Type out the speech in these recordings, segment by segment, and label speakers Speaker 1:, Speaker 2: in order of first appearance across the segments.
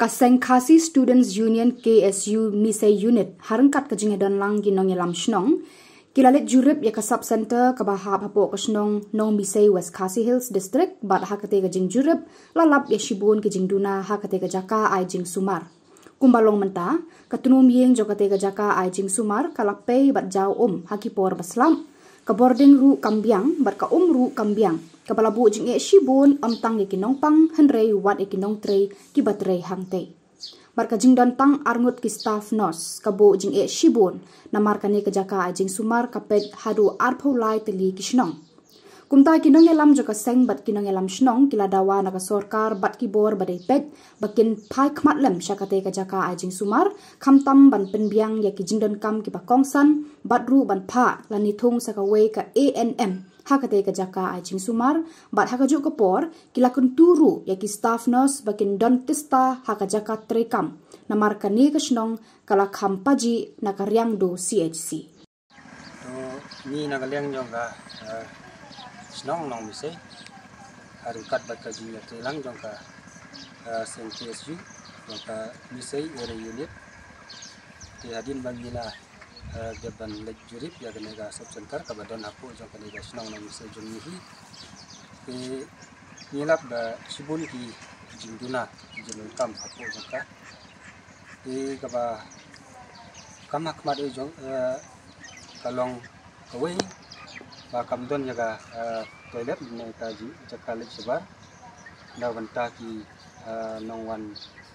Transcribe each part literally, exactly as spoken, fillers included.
Speaker 1: Kaseng Khasi Students Union K S U Misei Unit harangkat ke jingedon lang ginong yelam shnong kilalit jurip ya kasab center kabahap hapo kasnong nong Misei West Khasi Hills District bat hakate ke jing jurip lalap ya shibun ke jing duna hakate ke jaka ai jing sumar kumbalong menta katunum yeng jokate ke jaka ai jing sumar kalapei bat jau um hakipor baslam ke boarding ru kambiang bat ka um ru kambiang kepala bu jing e shibun am tang ye kinong pang henrei wat e kinong trei ki batrei hangte bar ka jing dan tang arngut ki staff nurse ka bu jing e shibun namar kane ke jaka jing sumar kapet hadu arpho lai teli kishnong kumta kinong elam joka seng bat kinong elam shnong kila dawa na ka sorkar bat ki bor badai pet bakin pai khmat lem syakate ke jaka jing sumar khamtam ban penbiang ya ki jing dan kam ki ba kongsan bat ru ban pha lani thung sakawe ka A N M hakate ke jaka jing sumar bat hakajuk ke por kila kun turu ya ki staff nurse bakin don tista hakajaka trekam namar kani kashnong kala khampaji na karyang do C H C
Speaker 2: to ni na kalyang jonga snong nong Misei harukat bat kaji ya telang jonga K S U jonga Misei area unit ti hadin bangila jaban lek jurip ya kenega sub center kabadon hapu jong kenega snong nong Misei jonihi ti nilap ba sibun ki jingduna jinun kam hapu jongka ti kaba kamak madu jong kalong kawai ba kamdon jaga toilet ne ka ji jakalik sebar da banta ki nongwan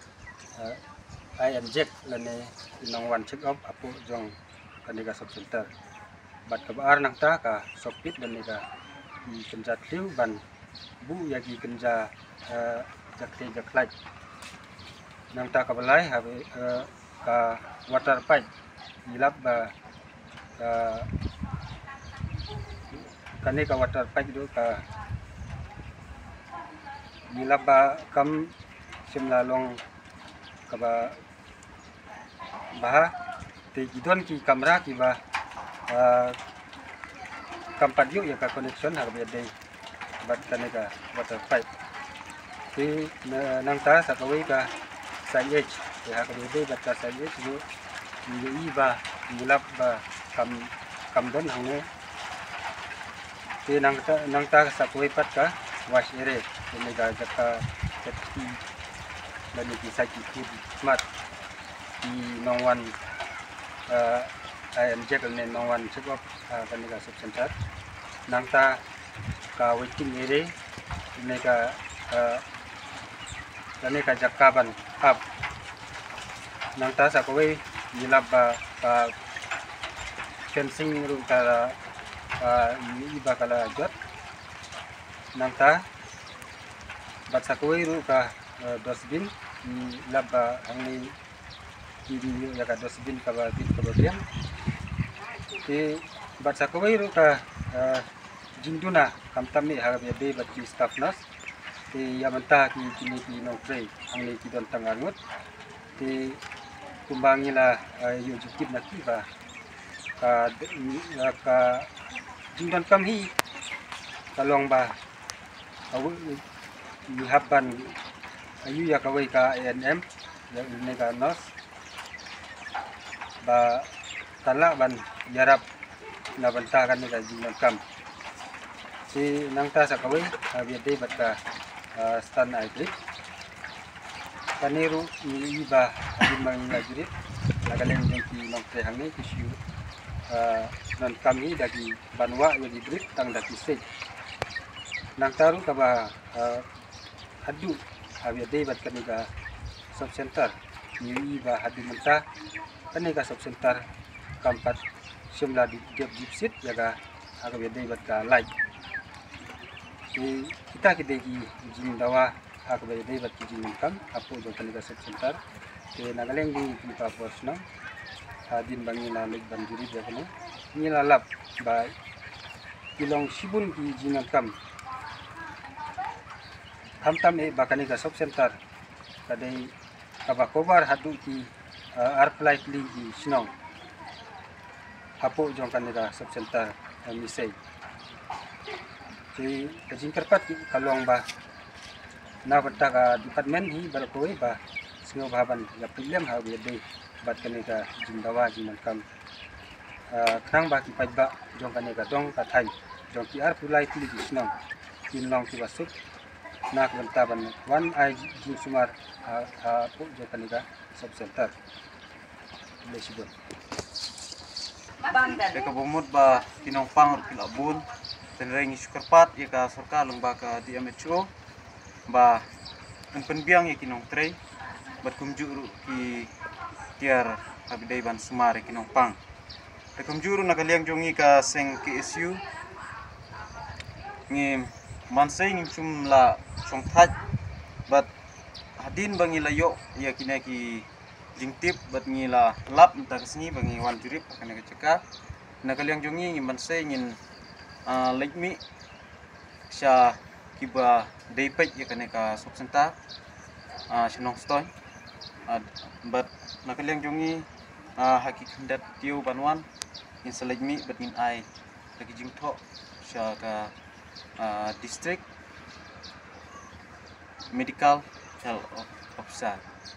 Speaker 2: I inject lane nongwan check up apu jong kanega sub center bat ka bar nang ta ka sopit dan nega i kenja tliu ban bu ya ki kenja jakte jaklai nang ta ka balai habe ka water pipe ilap ba kane ka water pipe do ka ilap ba kam simla long ka ba bah te gidon ki kamera ki ba kampat yuk ya ka connection har be dei bat kane ka water pipe ti nang ta sa kawai ka sayech ya ka be dei bat ka sayech yu ni ba ilap ba kam kamdon hangne ti nang ta nang ta sa kawai pat ka wash ere ni ga jaka chati dan ki saki food smart di nongwan I am jagal ne nongwan check up kanega sub center nang ta ka waiting ere ne ka kanega jakaban up nang ta sa kawai nilab ba ka fencing ru ka iba kala jot nang ta bat sa kawai ru ka dosbin laba angni kiri ya ka dosbin ka ba bit ka ba biang ti bat sa kawai ru ka jingduna kamtam ni ha be be bat ki staff nurse ti yamanta ki kini ki no play angni ki don tangangut ti kumbangila yu jukit na ki ba ka ka jingdon kam hi kalong ba awu ni haban ayu ya kawai ka A N M ya ini ka nurse ba tala ban yarap na banta kan ni ka jingan kam si nang ta sa kawai abi dei bat ka stand eye grip kaniru ni iba di mangla jurit nagaleng jong ki nong te hangi ki shu non kami dagi banwa ya di grip tang daki stage nang taru ka ba hadu abi dei bat kanega sub center ni ba hadu menta kanega sub center kampat simla di dep dipsit jaga abi dei bat ka like ki kita ki degi jin dawa abi dei bat ki jin kam apu jo kanega sub center ke nagaleng di pipa posno hadin bangila leg banjuri jaga ni lalap ba kilong sibun ki jin kam kamtam e bakani ka sub center kadai kaba kobar hadu ki arplai li ki snong hapo jong kanega sub center Misei ti kajing kerpat kalong ba na bata ka department hi balakoi ba snow baban ya pilem ha be de bat kane ka jindawa jiman kam krang ba ki pai ba jong kane ka dong ka thai jong ki ar pulai tili di snow in long ki basuk nak benta ban one ai jing sumar ha po jong kane ka sub center lesibon
Speaker 3: Deka bomut ba kinong pang pilabun tenreng sukarpat ya ka sarkar lengba ka di M H O ba en penbiang ya kinong trei bat kumjuru ki tiar abidai ban sumar ya kinong pang te kumjuru nakaliang jongi ka seng K S U ngi mansai ngi chumla chongthat bat hadin bangi layo ya kinaki jingtip bat ngila lap entah kesini bangi wan jurip akan nak cekak nakaliang jongi ngi mansai ngin lekmi sya kiba daipet ya kaneka subsenta sinong stoy bat nakaliang jongi hakik hendat tiu banwan in selekmi bat ngin ai lagi jingtho sya ka district medical health officer